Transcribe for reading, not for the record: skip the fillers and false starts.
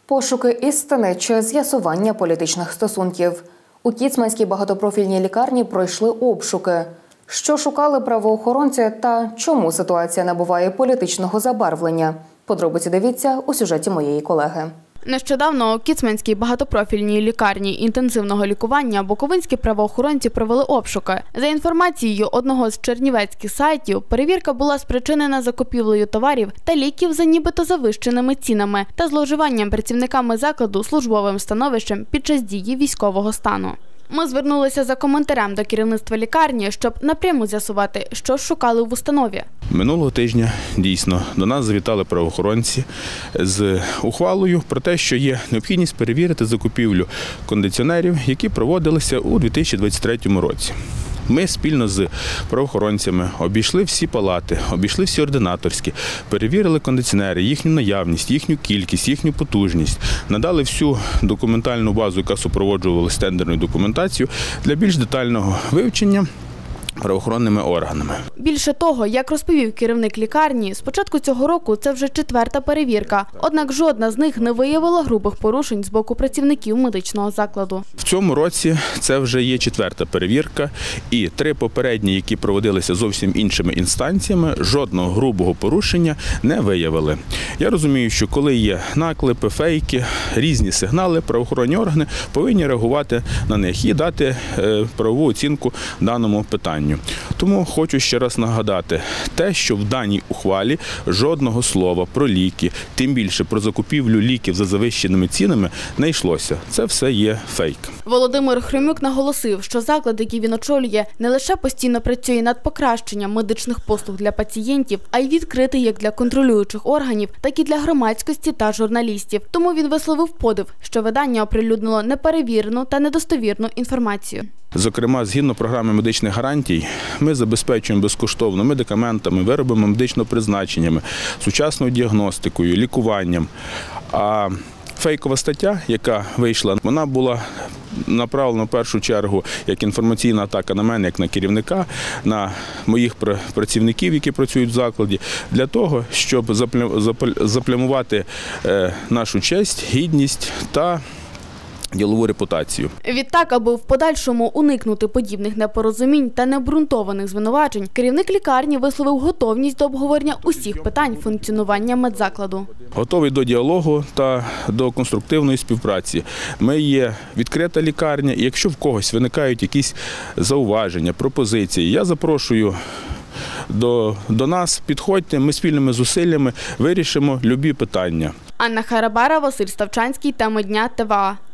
Пошуки істини чи з'ясування політичних стосунків. У Кіцманській багатопрофільній лікарні пройшли обшуки. Що шукали правоохоронці та чому ситуація набуває політичного забарвлення? Подробиці дивіться у сюжеті моєї колеги. Нещодавно у Кіцманській багатопрофільній лікарні інтенсивного лікування буковинські правоохоронці провели обшуки. За інформацією одного з чернівецьких сайтів, перевірка була спричинена закупівлею товарів та ліків за нібито завищеними цінами та зловживанням працівниками закладу службовим становищем під час дії військового стану. Ми звернулися за коментарем до керівництва лікарні, щоб напряму з'ясувати, що шукали в установі. Минулого тижня, дійсно, до нас завітали правоохоронці з ухвалою про те, що є необхідність перевірити закупівлю кондиціонерів, які проводилися у 2023 році. Ми спільно з правоохоронцями обійшли всі палати, обійшли всі ординаторські, перевірили кондиціонери, їхню наявність, їхню кількість, їхню потужність, надали всю документальну базу, яка супроводжувалася тендерною документацією, для більш детального вивчення правоохоронними органами. Більше того, як розповів керівник лікарні, з початку цього року це вже 4-та перевірка. Однак жодна з них не виявила грубих порушень з боку працівників медичного закладу. В цьому році це вже є 4-та перевірка, і 3 попередні, які проводилися зовсім іншими інстанціями, жодного грубого порушення не виявили. Я розумію, що коли є наклепи, фейки, різні сигнали, правоохоронні органи повинні реагувати на них і дати правову оцінку даному питанню. Тому хочу ще раз нагадати те, що в даній ухвалі жодного слова про ліки, тим більше про закупівлю ліків за завищеними цінами, не йшлося. Це все є фейк. Володимир Хромюк наголосив, що заклад, який він очолює, не лише постійно працює над покращенням медичних послуг для пацієнтів, а й відкритий як для контролюючих органів, так і для громадськості та журналістів. Тому він висловив подив, що видання оприлюднило неперевірену та недостовірну інформацію. Зокрема, згідно програми медичних гарантій, ми забезпечуємо безкоштовно медикаментами, виробами медичного призначення, сучасною діагностикою, лікуванням. А фейкова стаття, яка вийшла, вона була направлена в першу чергу як інформаційна атака на мене, як на керівника, на моїх працівників, які працюють в закладі, для того, щоб заплямувати нашу честь, гідність та ділову репутацію. Відтак, аби в подальшому уникнути подібних непорозумінь та необґрунтованих звинувачень, керівник лікарні висловив готовність до обговорення усіх питань функціонування медзакладу. Готовий до діалогу та до конструктивної співпраці. Ми є відкрита лікарня, і якщо в когось виникають якісь зауваження, пропозиції, я запрошую до нас, підходьте, ми спільними зусиллями вирішимо любі питання. Анна Харабара, Василь Ставчанський, теми дня, ТВА.